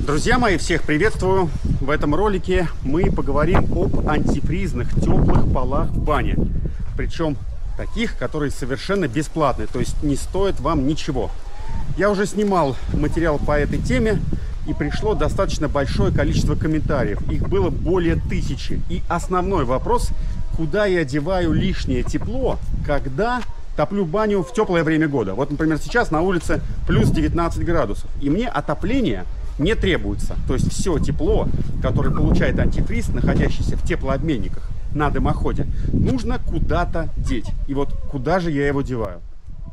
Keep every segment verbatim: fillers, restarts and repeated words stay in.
Друзья мои, всех приветствую! В этом ролике мы поговорим об антифризных теплых полах в бане. Причем таких, которые совершенно бесплатные, то есть не стоят вам ничего. Я уже снимал материал по этой теме, и пришло достаточно большое количество комментариев. Их было более тысячи. И основной вопрос, куда я деваю лишнее тепло, когда топлю баню в теплое время года. Вот, например, сейчас на улице плюс девятнадцать градусов, и мне отопление не требуется. То есть все тепло, которое получает антифриз, находящийся в теплообменниках на дымоходе, нужно куда-то деть. И вот куда же я его деваю?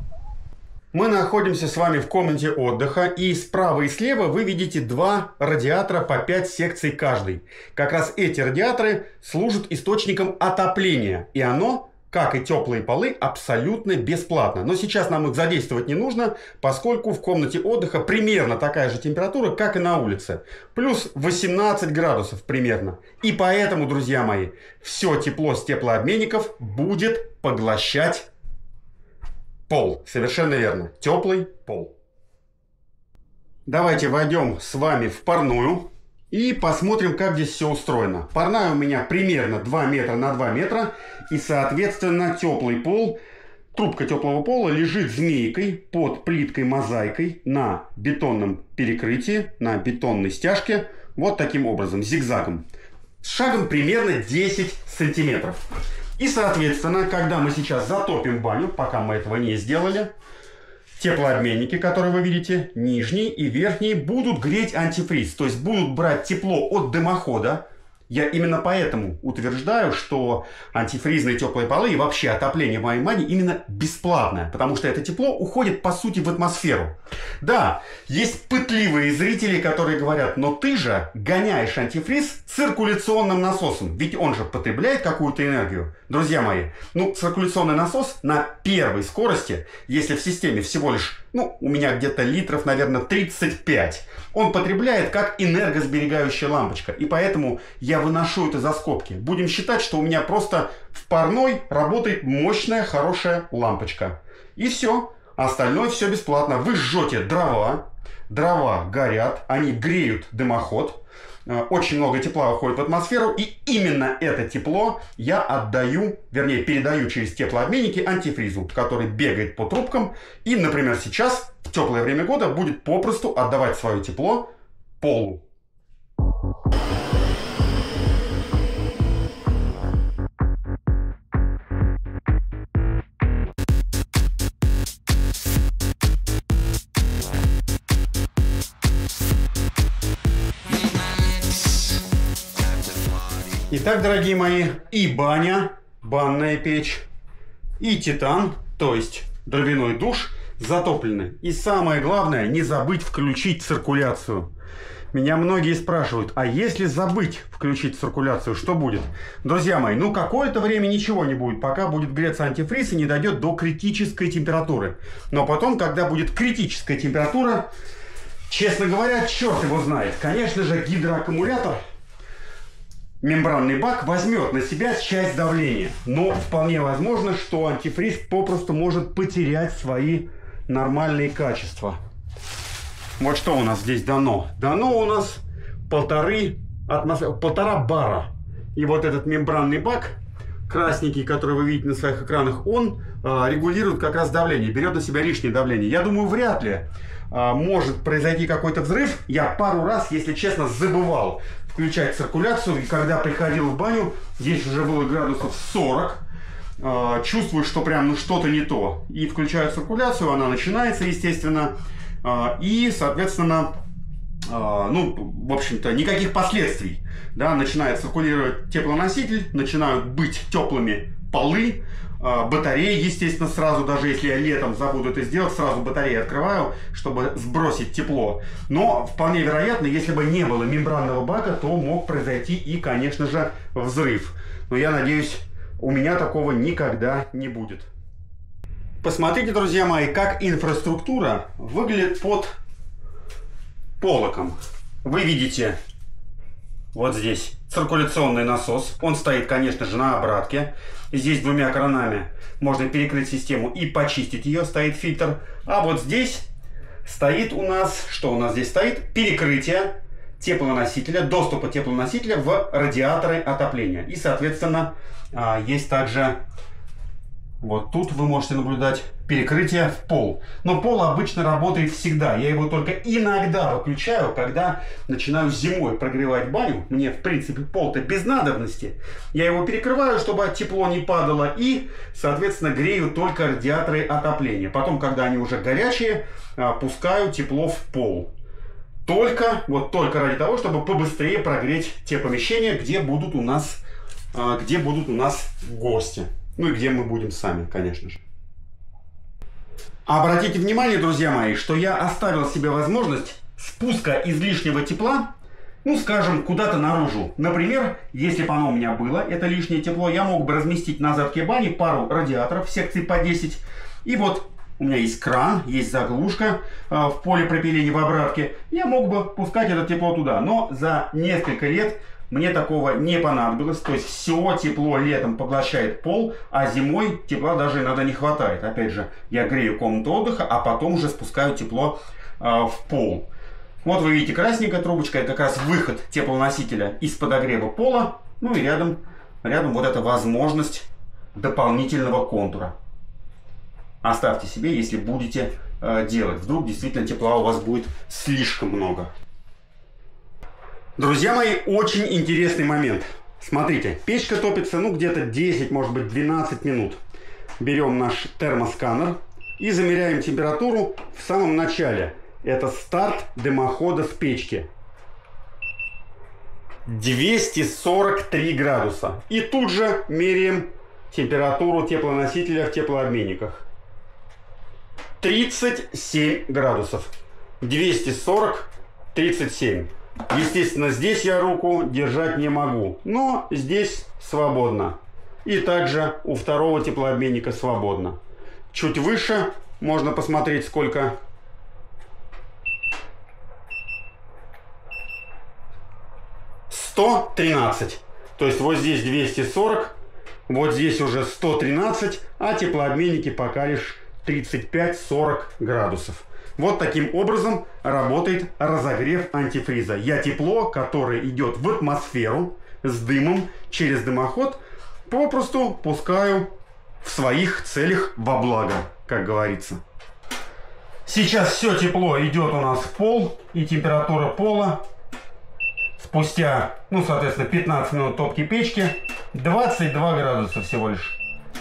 Мы находимся с вами в комнате отдыха, и справа и слева вы видите два радиатора по пять секций каждый. Как раз эти радиаторы служат источником отопления, и оно, как и теплые полы, абсолютно бесплатно. Но сейчас нам их задействовать не нужно, поскольку в комнате отдыха примерно такая же температура, как и на улице. Плюс восемнадцать градусов примерно. И поэтому, друзья мои, все тепло с теплообменников будет поглощать пол. Совершенно верно. Теплый пол. Давайте войдем с вами в парную и посмотрим, как здесь все устроено. Парная у меня примерно два метра на два метра. И, соответственно, теплый пол, трубка теплого пола лежит змейкой под плиткой-мозаикой на бетонном перекрытии, на бетонной стяжке. Вот таким образом, зигзагом. С шагом примерно десять сантиметров. И, соответственно, когда мы сейчас затопим баню, пока мы этого не сделали, теплообменники, которые вы видите, нижний и верхний, будут греть антифриз. То есть будут брать тепло от дымохода. Я именно поэтому утверждаю, что антифризные теплые полы и вообще отопление в моей бане именно бесплатное. Потому что это тепло уходит, по сути, в атмосферу. Да, есть пытливые зрители, которые говорят: но ты же гоняешь антифриз циркуляционным насосом. Ведь он же потребляет какую-то энергию. Друзья мои, ну, циркуляционный насос на первой скорости, если в системе всего лишь, ну, у меня где-то литров, наверное, тридцать пять, он потребляет как энергосберегающая лампочка. И поэтому я выношу это за скобки. Будем считать, что у меня просто в парной работает мощная, хорошая лампочка. И все. Остальное все бесплатно. Вы жжете дрова, дрова горят, они греют дымоход. Очень много тепла уходит в атмосферу, и именно это тепло я отдаю, вернее, передаю через теплообменники антифризу, который бегает по трубкам и, например, сейчас, в теплое время года, будет попросту отдавать свое тепло полу. Итак, дорогие мои, и баня, банная печь, и титан, то есть дровяной душ, затоплены. И самое главное, не забыть включить циркуляцию. Меня многие спрашивают: а если забыть включить циркуляцию, что будет? Друзья мои, ну какое-то время ничего не будет, пока будет греться антифриз и не дойдет до критической температуры. Но потом, когда будет критическая температура, честно говоря, черт его знает. Конечно же, гидроаккумулятор, мембранный бак, возьмет на себя часть давления. Но вполне возможно, что антифриз попросту может потерять свои нормальные качества. Вот что у нас здесь дано. Дано у нас полторы атмосфер... полтора бара. И вот этот мембранный бак, красненький, который вы видите на своих экранах, он э, регулирует как раз давление, берет на себя лишнее давление. Я думаю, вряд ли э, может произойти какой-то взрыв. Я пару раз, если честно, забывал включать циркуляцию, и когда приходил в баню, здесь уже было градусов сорок, э, чувствую, что прям ну что-то не то, и включаю циркуляцию, она начинается, естественно, э, и, соответственно, э, ну, в общем-то, никаких последствий, да, начинает циркулировать теплоноситель, начинают быть теплыми полы, батареи, естественно, сразу, даже если я летом забуду это сделать, сразу батареи открываю, чтобы сбросить тепло. Но вполне вероятно, если бы не было мембранного бака, то мог произойти и, конечно же, взрыв. Но я надеюсь, у меня такого никогда не будет. Посмотрите, друзья мои, как инфраструктура выглядит под полоком. Вы видите вот здесь циркуляционный насос. Он стоит, конечно же, на обратке. Здесь двумя кранами можно перекрыть систему и почистить ее, стоит фильтр. А вот здесь стоит у нас, что у нас здесь стоит? Перекрытие. теплоносителя, доступа теплоносителя в радиаторы отопления. И, соответственно, есть также, вот тут вы можете наблюдать, перекрытие в пол. Но пол обычно работает всегда. Я его только иногда выключаю, когда начинаю зимой прогревать баню. Мне, в принципе, пол-то без надобности. Я его перекрываю, чтобы тепло не падало. И, соответственно, грею только радиаторы отопления. Потом, когда они уже горячие, пускаю тепло в пол. Только, вот только ради того, чтобы побыстрее прогреть те помещения, где будут у нас, где будут у нас гости. Ну и где мы будем сами, конечно же. Обратите внимание, друзья мои, что я оставил себе возможность спуска излишнего тепла, ну, скажем, куда-то наружу. Например, если бы оно у меня было, это лишнее тепло, я мог бы разместить на задке бани пару радиаторов секции по десять. И вот у меня есть кран, есть заглушка э, в полипропилене в обратке. Я мог бы пускать это тепло туда. Но за несколько лет мне такого не понадобилось. То есть все тепло летом поглощает пол, а зимой тепла даже иногда не хватает. Опять же, я грею комнату отдыха, а потом уже спускаю тепло э, в пол. Вот вы видите, красненькая трубочка, это как раз выход теплоносителя из подогрева пола. Ну и рядом, рядом вот эта возможность дополнительного контура. Оставьте себе, если будете э, делать. Вдруг действительно тепла у вас будет слишком много. Друзья мои, очень интересный момент. Смотрите, печка топится, ну, где-то десять, может быть, двенадцать минут. Берем наш термосканер и замеряем температуру в самом начале. Это старт дымохода с печки. двести сорок три градуса. И тут же меряем температуру теплоносителя в теплообменниках. тридцать семь градусов. двести сорок, тридцать семь. Естественно, здесь я руку держать не могу, но здесь свободно. И также у второго теплообменника свободно. Чуть выше можно посмотреть, сколько. сто тринадцать. То есть вот здесь двести сорок, вот здесь уже сто тринадцать, а теплообменники пока лишь тридцать пять — сорок градусов. Вот таким образом работает разогрев антифриза. Я тепло, которое идет в атмосферу с дымом через дымоход, попросту пускаю в своих целях во благо, как говорится. Сейчас все тепло идет у нас в пол, и температура пола спустя, ну, соответственно, пятнадцать минут топки печки, двадцать два градуса всего лишь.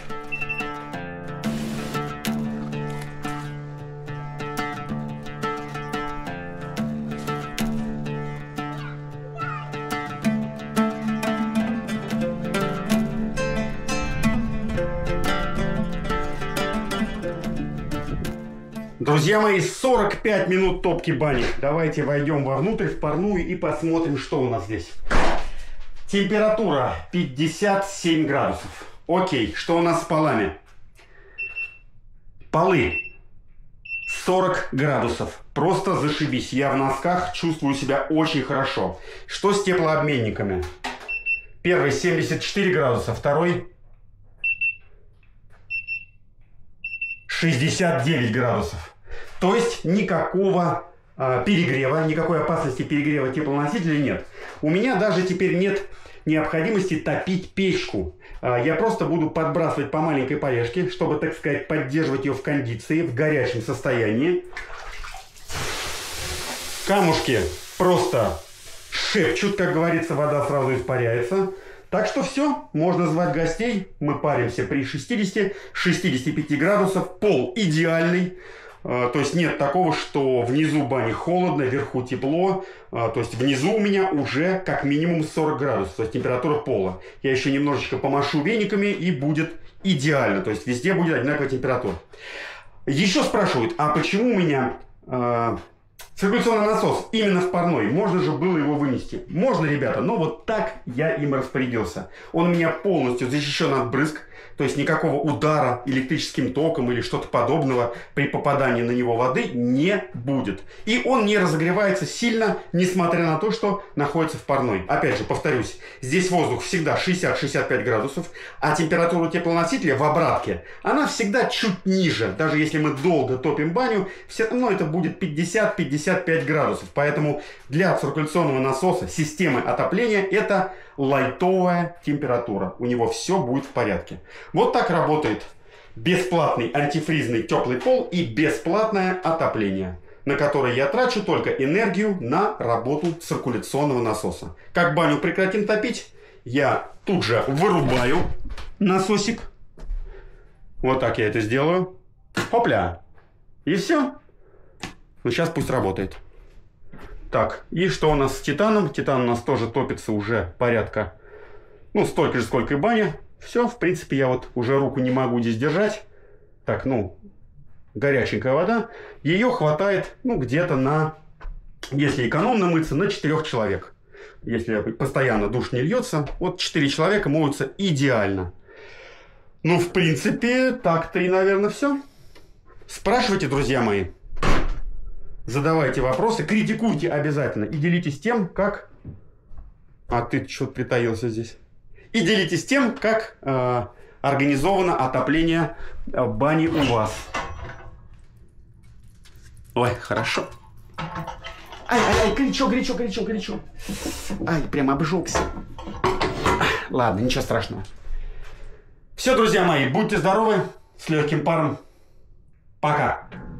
Друзья мои, сорок пять минут топки бани. Давайте войдем вовнутрь, в парную, и посмотрим, что у нас здесь. Температура пятьдесят семь градусов. Окей, что у нас с полами? Полы сорок градусов. Просто зашибись. Я в носках чувствую себя очень хорошо. Что с теплообменниками? Первый семьдесят четыре градуса, второй шестьдесят девять градусов. То есть никакого э, перегрева, никакой опасности перегрева теплоносителя нет. У меня даже теперь нет необходимости топить печку. Э, я просто буду подбрасывать по маленькой полежке, чтобы, так сказать, поддерживать ее в кондиции, в горячем состоянии. Камушки просто шепчут, как говорится, вода сразу испаряется. Так что все, можно звать гостей. Мы паримся при шестидесяти — шестидесяти пяти градусах. Пол идеальный. То есть нет такого, что внизу бани холодно, вверху тепло. То есть внизу у меня уже как минимум сорок градусов. То есть температура пола. Я еще немножечко помашу вениками, и будет идеально. То есть везде будет одинаковая температура. Еще спрашивают, а почему у меня э, циркуляционный насос именно в парной? Можно же было его вынести. Можно, ребята, но вот так я им распорядился. Он у меня полностью защищен от брызг. То есть никакого удара электрическим током или что-то подобного при попадании на него воды не будет. И он не разогревается сильно, несмотря на то, что находится в парной. Опять же, повторюсь, здесь воздух всегда шестьдесят — шестьдесят пять градусов, а температура теплоносителя в обратке, она всегда чуть ниже. Даже если мы долго топим баню, все равно это будет пятьдесят — пятьдесят пять градусов. Поэтому для циркуляционного насоса системы отопления это лайтовая температура. У него все будет в порядке. Вот так работает бесплатный антифризный теплый пол и бесплатное отопление, на которое я трачу только энергию на работу циркуляционного насоса. Как баню прекратим топить, я тут же вырубаю насосик. Вот так я это сделаю. Хопля. И все. Ну, сейчас пусть работает. Так, и что у нас с титаном? Титан у нас тоже топится уже порядка, ну, столько же, сколько и баня. Все, в принципе, я вот уже руку не могу здесь держать. Так, ну, горяченькая вода. Ее хватает, ну, где-то на, если экономно мыться, на четырех человек. Если постоянно душ не льется, вот четыре человека моются идеально. Ну, в принципе, так-то и, наверное, все. Спрашивайте, друзья мои. Задавайте вопросы, критикуйте обязательно. И делитесь тем, как... А ты что-то притаился здесь. И делитесь тем, как э, организовано отопление э, бани у вас. Ой, хорошо. Ай, ай, ай, горячо, горячо, горячо, горячо. Ай, прям обжегся. Ладно, ничего страшного. Все, друзья мои, будьте здоровы, с легким паром. Пока.